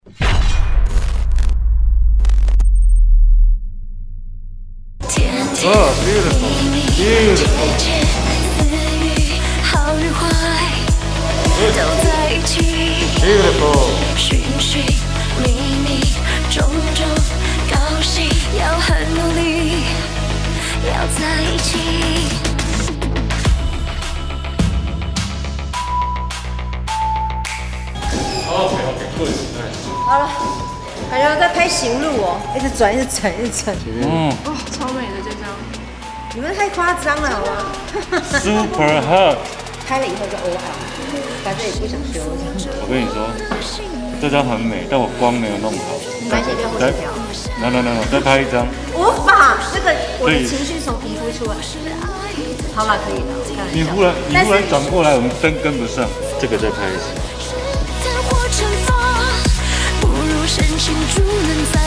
Oh, beautiful, beautiful. Beautiful. 好了，感觉在拍行路哦，一直转，一直转，一直转。 嗯， 哦，超美的这张。 你们太夸张了，好吗 Super hot。 拍了以后就 O 好，反正也不想修。 我跟你说，这张很美，但我光没有弄好。 拍些就会掉。 No， 再拍一张。 无法，这个我的情绪从皮肤出来。好了，可以了。 你忽然转过来，我们灯跟不上，这个再拍一次。